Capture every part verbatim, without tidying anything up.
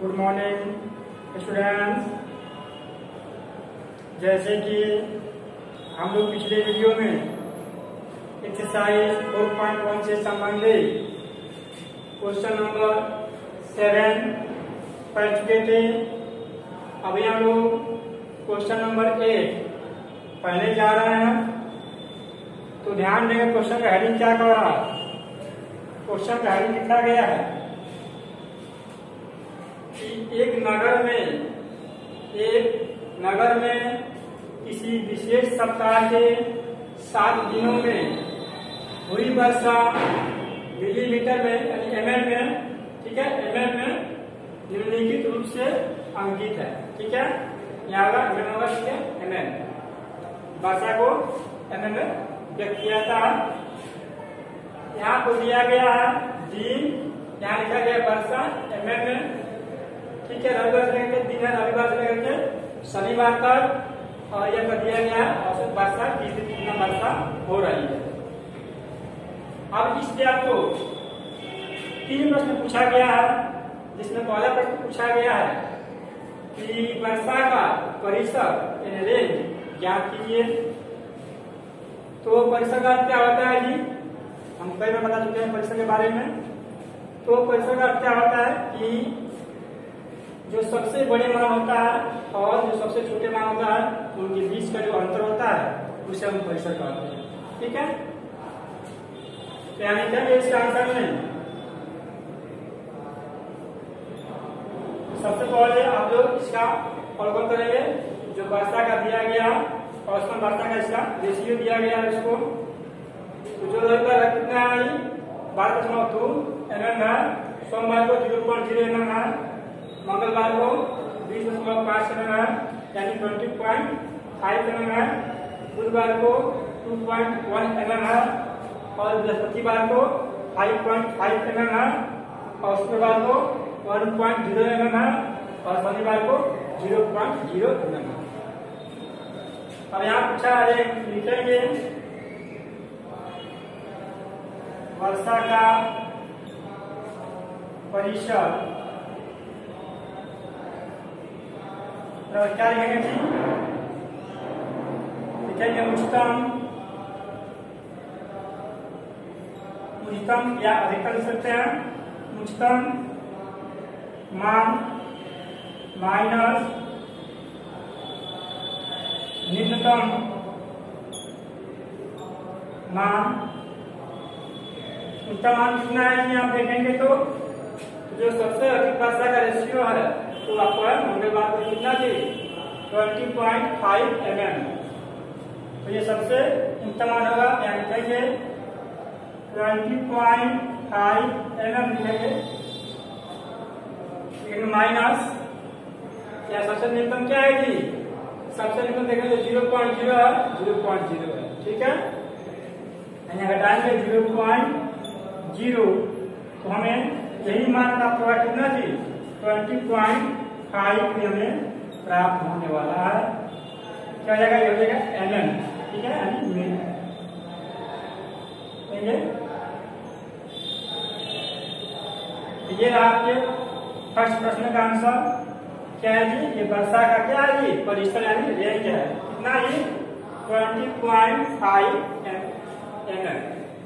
Good morning students. जैसे कि हम लोग पिछले वीडियो में एक्सरसाइज फोर पॉइंट वन से संबंधित क्वेश्चन नंबर सेवन पढ़ चुके थे। अभी हम लोग क्वेश्चन नंबर एट पढ़ने जा रहे हैं। तो ध्यान देंगे क्वेश्चन का हेडिंग क्या कर रहा है। क्वेश्चन का हेडिंग लिखा गया है कि एक नगर में एक नगर में किसी विशेष सप्ताह के सात दिनों में हुई वर्षा मिलीमीटर में यानी एम एल में, ठीक है, एम एल में निम्नलिखित रूप से अंकित है। ठीक है, यहाँ का एम एल वर्षा को एम एल में व्यक्त किया था। यहाँ को दिया गया है दिन, यहाँ लिखा गया वर्षा एम एल में। ठीक है, रविवार से लेकर दिन है, रविवार से लेकर शनिवार तक, और यह कर दिया गया औसत वर्षा किस दिन कितना वर्षा हो रही है। अब इससे आपको तीन प्रश्न पूछा गया है, जिसमें पहला प्रश्न पूछा गया है कि वर्षा का परिसर यानी रेंज ज्ञात कीजिए। तो परिसर का क्या होता है जी, हम कई बार बता चुके हैं परिसर के बारे में। तो परिसर का क्या होता है कि जो सबसे बड़े मान होता है और जो सबसे छोटे मान होता है उनके बीच का जो अंतर होता है उसे हम परिसर कहते हैं। ठीक है, तो यानी क्या इसका आंसर में सबसे पहले आप लोग इसका अवलोकन करेंगे। जो वर्षा का दिया गया और उसमें वर्षा का इसका रेशियो दिया गया है इसको। तो जो रविवार कितना है बारह दशमलव दो एम एम है, सोमवार को zero point zero M M है, मंगलवार को बीस दशमलव पांच एम एम है यानी twenty point five M M है, बुधवार को two point one M M है, और बृहस्पतिवार को five point five M M है, और शुक्रवार को one point zero M M है, और शनिवार को zero point zero M M है। अब यहाँ पूछा है लिखेंगे वर्षा का परिसर, तो क्या लिखेंगे जी, लिखेंगे उच्चतम उच्चतम या अधिकतम लिख सकते हैं। उच्चतम मान माइनस निम्नतम मान। उच्चतम मान कितना है आप देखेंगे तो जो सबसे अधिक वर्षा का रेशियो है तो आपको है मंगलवार को कितना थी twenty point five M M. तो ये सबसे उच्चतम मान होगा, यानी कहेंगे twenty point five M M लिखेंगे माइनस या सबसे न्यूनतम क्या है जी, सबसे न्यूनतम देखेंगे तो जीरो पॉइंट जीरो है, जीरो पॉइंट जीरो है। ठीक है, यानी घटाएंगे जीरो पॉइंट जीरो तो हमें यही मान प्राप्त होगा कितना जी ट्वेंटी पॉइंट फाइव हमें प्राप्त होने वाला है। क्या हो जाएगा, ये हो जाएगा एम एम। ठीक है, यानी मिनट। ये रहा आपके फर्स्ट प्रश्न का आंसर। क्या है जी, ये वर्षा का क्या है जी परिसर यानी रेंज है कितना जी twenty point five M M.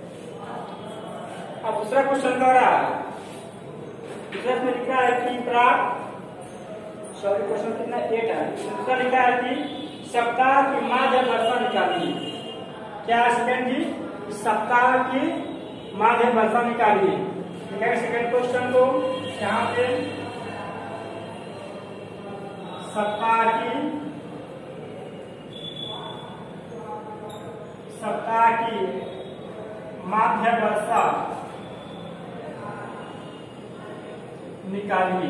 अब दूसरा क्वेश्चन कर रहा है, दूसरा में लिखा है कि प्राप्त सॉरी क्वेश्चन कितना एट है। दूसरा लिखा है कि सप्ताह की माध्य वर्षा निकालिए। क्या सेकंड जी, सप्ताह की माध्य वर्षा निकालिए। लिखा है सेकंड क्वेश्चन को यहाँ पे सप्ताह की सप्ताह की माध्य वर्षा निकालिए।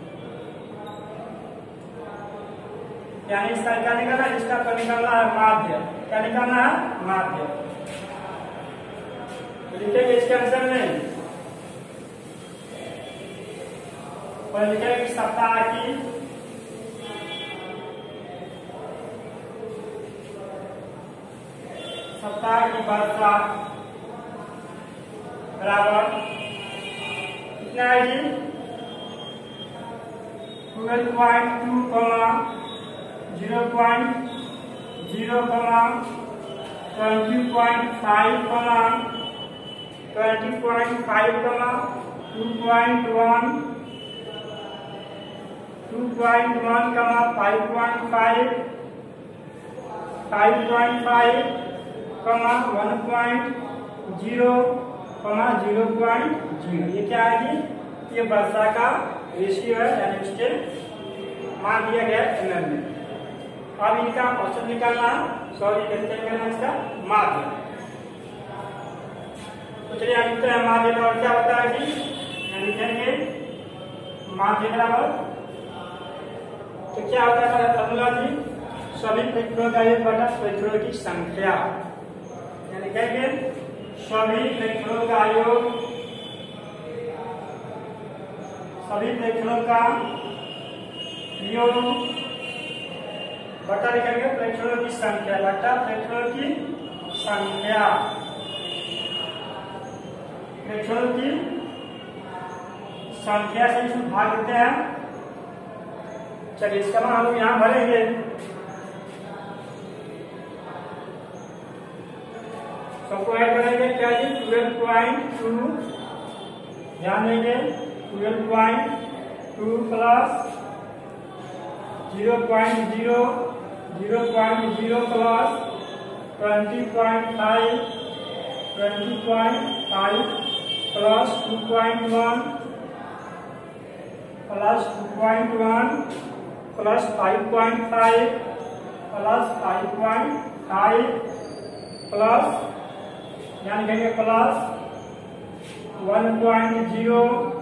यानी इसका क्या निकालना है, इसका तो निकालना है माध्य। क्या निकालना है, माध्य। तो लिखेंगे इसके आंसर में और लिखेंगे कि सप्ताह की सप्ताह की वर्षा बराबर कितना है जी twelve point two comma zero point zero comma twenty point five comma twenty point five comma two point one two point one comma five point five five point five comma one point zero comma zero point zero. ये क्या है जी? ये वर्षा का ratio है, यानी उसके मान दिया गया एम एल में। अब इनका क्वेश्चन निकालना, सॉरी कैसे निकालना इसका माध्य। तो चलिए अब लिखते हैं माध्य बराबर क्या होता है जी? लिखेंगे माध्य बराबर, तो क्या होता है फॉर्मूला जी? सभी इलेक्ट्रॉनों का योग बटा इलेक्ट्रॉनों की संख्या, यानी कहेंगे सभी इलेक्ट्रॉनों का योग सभी इलेक्ट्रॉनों का योग बटा लिखेंगे इलेक्ट्रॉनों की संख्या बटा इलेक्ट्रॉनों की संख्या इलेक्ट्रॉनों की संख्या से इसमें भाग देते हैं। चलिए इसका मान हम लोग यहाँ भरेंगे। सबको ऐड करेंगे क्या जी? ट्वेल्व पॉइंट टू, ध्यान देंगे twelve point two plus zero point zero zero point zero plus twenty point five twenty point five plus two point one plus two point one plus five point five plus five point five plus यानी कहेंगे plus one point zero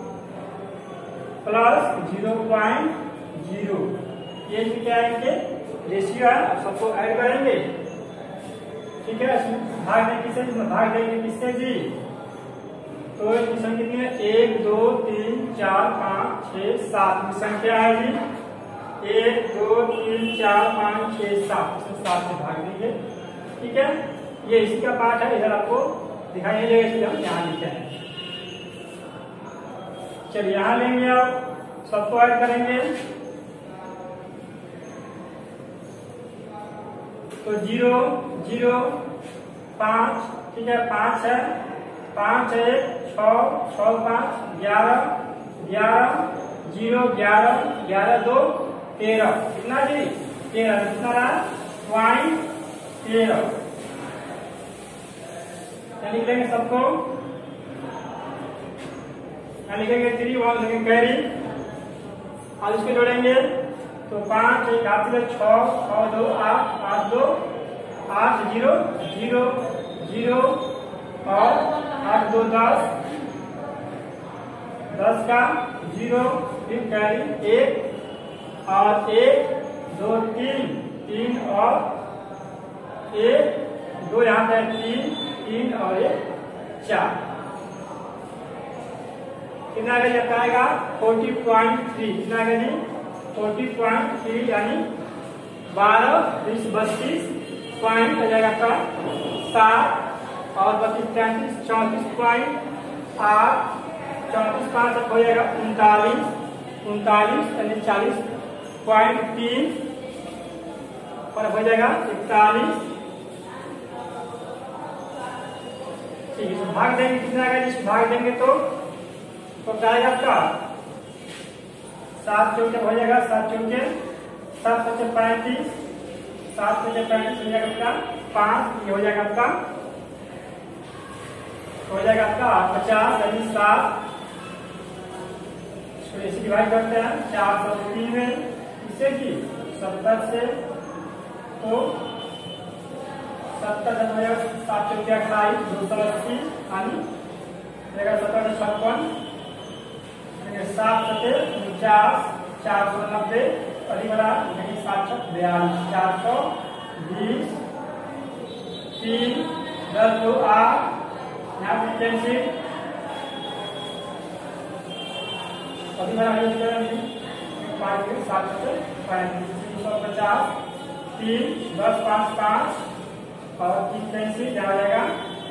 plus zero point zero. ये क्या है? इनके ratio है, सबको add करेंगे। ठीक है, भाग देंगे किससे? भाग देंगे किससे जी? तो इसकी संख्या कितनी है? एक दो तीन चार पाँच छह सात की संख्या है जी। एक दो तीन चार पाँच छह सात, सात से भाग देंगे। ठीक है, ये इसी का पार्ट है, इधर आपको दिखाई नहीं देगा इसलिए हम यहाँ लिखे हैं। चलिए यहाँ लेंगे, आप सबको ऐड करेंगे तो जीरो जीरो पाँच, ठीक है पाँच है, पाँच एक छ छ पाँच ग्यारह ग्यारह जीरो ग्यारह ग्यारह दो तेरह, कितना जी? तेरह। कितना रहा? पॉइंट तेरह। लिख लेंगे सबको, लिखेंगे थ्री वन लिखेंगे कैरी, और इसको जोड़ेंगे तो पाँच एक आठ छः छः दो आठ आठ दो आठ जीरो जीरो जीरो और आठ दो दस दस का जीरो फिर कैरी एक और एक दो तीन तीन और एक दो यहाँ पे तीन तीन और एक चार, कितना आएगा? Forty point three. कितना आएगा जी? फोर्टी पॉइंट थ्री, यानी बारह बीस बत्तीस पॉइंट आ जाएगा आपका सात और बत्तीस तैंतीस चौंतीस पॉइंट आठ चौंतीस पाँच हो जाएगा उनतालीस उनतालीस यानी चालीस पॉइंट तीन और हो जाएगा इकतालीस। ठीक है, भाग देंगे कितना आएगा? जिस भाग देंगे तो तो क्या आएगा आपका? सात चौके हो जाएगा, सात चौके सात पचे पैंतीस सात पचे पैंतीस हो जाएगा आपका पाँच, ये हो जाएगा आपका हो जाएगा आपका पचास यानी सात। इसे डिवाइड करते हैं चार सौ तीन में, इससे की सत्तर से तो सत्तर हो जाएगा सात चौके अट्ठाईस दो सौ अस्सी यानी सत्तर छप्पन सात सत्ते उनचास चार सौ नब्बे बड़ा नहीं सात सौ बयालीस चार सौ बीस तीन दस दो आठ यहाँ पे कैंसिल अभी बड़ा सात सौ पैंतीस तीन सौ पचास तीन दस पाँच पाँच और तीन कैंसिल क्या हो जाएगा?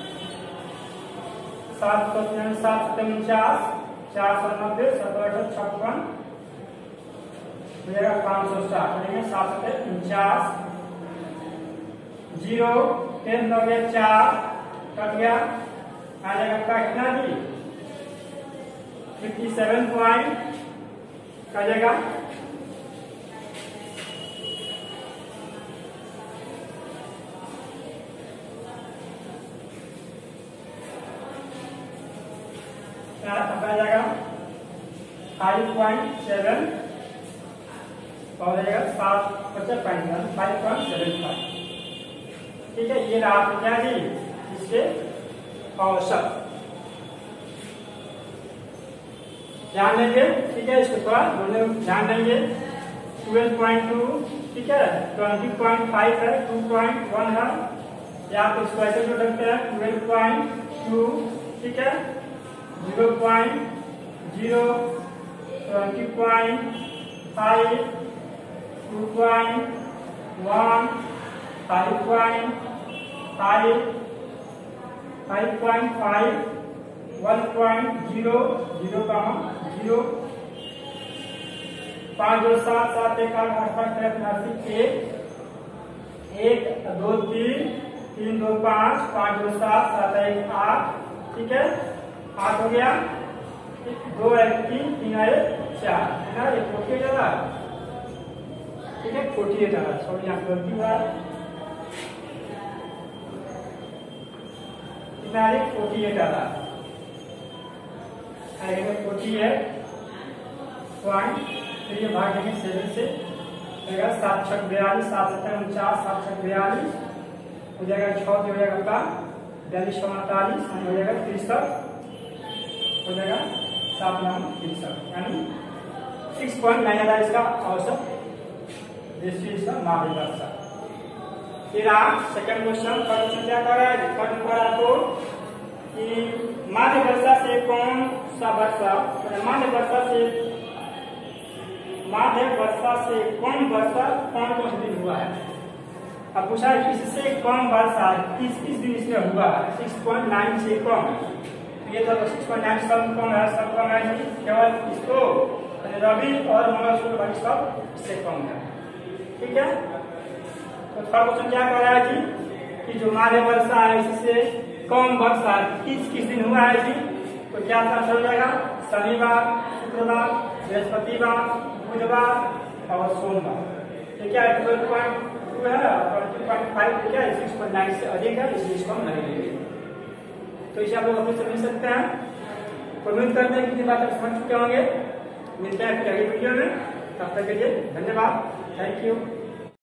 सात सौ सात सौ उनचास चार सौ नब्बे सत्रह सौ छप्पन हो जाएगा पाँच सौ साठ, सात सौ उनचास, जीरो टेन नब्बे चार कट गया, आ जाएगा आपका कितना जी फिफ्टी सेवन पॉइंट आ जाएगा आ जाएगा फाइव पॉइंट सेवन और जाएगा सात पचास point five point seven five. ठीक है, ये रहा क्या जी इसके औसत ध्यान देंगे। ठीक है, इसको थोड़ा ध्यान देंगे। ट्वेल्व पॉइंट टू, ठीक है, ट्वेंटी पॉइंट फाइव है, टू पॉइंट वन है, या तो इसको ऐसे जोड़ सकते हैं ट्वेल्व पॉइंट टू, ठीक है, zero point zero, twenty point five, two point one, five point five, five point five, one point zero, zero का जीरो, पाँच दो सात, सात एक आठ, आठ पाँच एक, एक दो तीन, तीन दो पाँच, पाँच दो सात, सात एक आठ, ठीक है, आठ हो गया, दो एक तीन, तीन एक चार, है ना, ये फोर्टी एट आ रहा, ठीक है, फोर्टी एट आ रहा, सॉरी यहाँ गलती हुआ, कितना है फोर्टी एट आ रहा, फोर्टी एट पॉइंट, फिर ये भाग देंगे सेवन से, जाएगा सात छक बयालीस, सात सत्तर उनचास, सात छक बयालीस, हो जाएगा छः हो जाएगा आपका बयालीस सौ अड़तालीस, हो जाएगा तिरसठ, हो जाएगा सात नौ तिरसठ, यानी सिक्स पॉइंट नाइन आ रहा है इसका औसत देशी इसका माध्य वर्षा। फिर आप सेकंड क्वेश्चन क्वेश्चन क्या कर रहा है, फर्स्ट नंबर आपको कि माध्य वर्षा से कौन सा वर्षा, माध्य वर्षा से माध्य वर्षा से कौन वर्षा कौन कौन से दिन हुआ है। अब पूछा है किससे कम वर्षा किस किस दिन इसमें हुआ है, सिक्स पॉइंट नाइन से कम, ये तो सिक्स पॉइंट नाइन सब कम है, सब कम है, केवल इसको रवि और मंगल सूत्र वाली सब इससे कम है। ठीक है, तो थर्ड क्वेश्चन क्या कह रहा है जी कि जो माध्य वर्षा है इससे कम वर्षा किस किस दिन हुआ है जी, तो क्या आंसर हो जाएगा शनिवार, शुक्रवार, बृहस्पतिवार, बुधवार और सोमवार। ठीक है, ट्वेल्व पॉइंट टू है, ट्वेंटी पॉइंट फाइव क्या है, सिक्स पॉइंट नाइन से अधिक है, इसलिए इसको हम नहीं लेंगे। तो इसे आप लोग अपने समझ सकते हैं। उम्मीद करते हैं कि बात आप समझ चुके होंगे। मिलते हैं फिर अगली वीडियो में, तब तक के लिए धन्यवाद, थैंक यू।